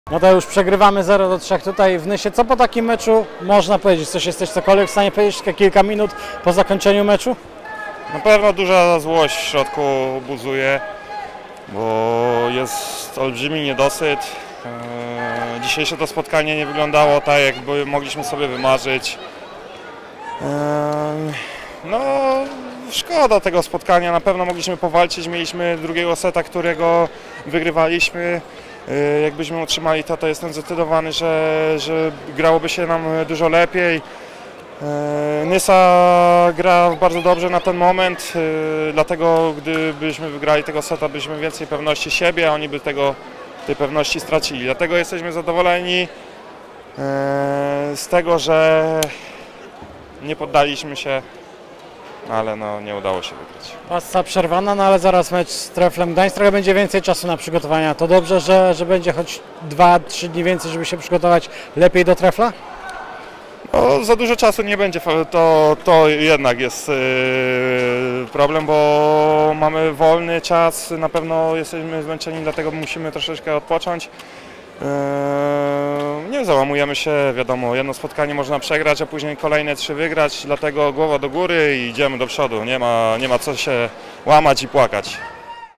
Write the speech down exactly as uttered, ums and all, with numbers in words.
No to już przegrywamy zero do trzech tutaj w Nysie. Co po takim meczu można powiedzieć? Coś jesteś cokolwiek w stanie powiedzieć kilka minut po zakończeniu meczu? Na pewno duża złość w środku buzuje, bo jest olbrzymi niedosyt. Eee, dzisiejsze to spotkanie nie wyglądało tak, jakby mogliśmy sobie wymarzyć. Eee, no, szkoda tego spotkania, na pewno mogliśmy powalczyć, mieliśmy drugiego seta, którego wygrywaliśmy. Eee, jakbyśmy utrzymali to, to jestem zdecydowany, że, że grałoby się nam dużo lepiej. Nysa gra bardzo dobrze na ten moment, dlatego gdybyśmy wygrali tego seta, byliśmy więcej pewności siebie, a oni by tego, tej pewności stracili. Dlatego jesteśmy zadowoleni z tego, że nie poddaliśmy się, ale no, nie udało się wygrać. Pasa przerwana, no ale zaraz mecz z Treflem Gdańsk, trochę będzie więcej czasu na przygotowania. To dobrze, że, że będzie choć dwa trzy dni więcej, żeby się przygotować lepiej do Trefla? No, za dużo czasu nie będzie, to, to jednak jest yy, problem, bo mamy wolny czas, na pewno jesteśmy zmęczeni, dlatego musimy troszeczkę odpocząć. Yy, nie załamujemy się, wiadomo, jedno spotkanie można przegrać, a później kolejne trzy wygrać, dlatego głowa do góry i idziemy do przodu, nie ma, nie ma co się łamać i płakać.